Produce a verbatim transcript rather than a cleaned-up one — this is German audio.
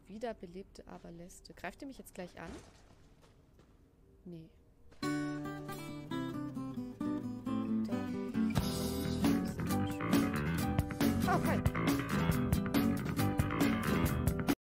Wiederbelebte Aberläste. Greift ihr mich jetzt gleich an? Nee. Da. Oh, hi.